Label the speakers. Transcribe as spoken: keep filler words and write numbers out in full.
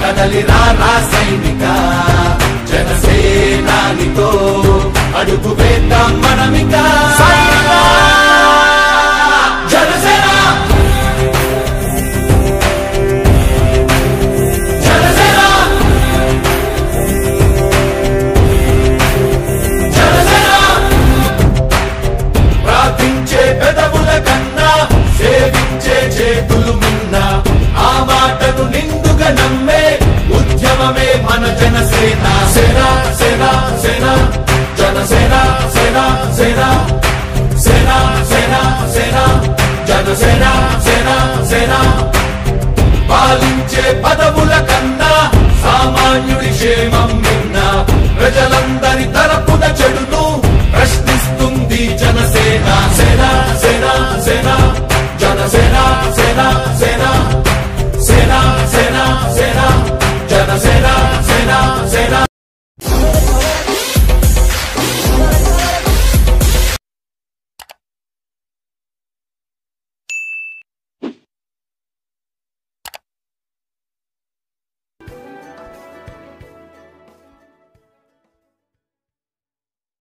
Speaker 1: కదలిరా రా సైనిక జనసేనానితో అడుగు వేద్దాం మనమిక జనసేన జనసేన జనసేన ప్రార్థించే పెదవుల కన్నా సేవించే చేతులు మిన్న ఆ మాటను నిండుగా నమ్మే ఉద్యమమే మన జనసేన సేన సేన సేన జనసేన సేన సేన సేన సేన సేన జనసేన సేన సేన పాలించే పదవుల కన్నా సామాన్యుడి క్షేమం నిన్న ప్రజలందరి తరపున చెడును ప్రశ్నిస్తుంది జనసేన సేన సేన సేన జనసేన సేన సేన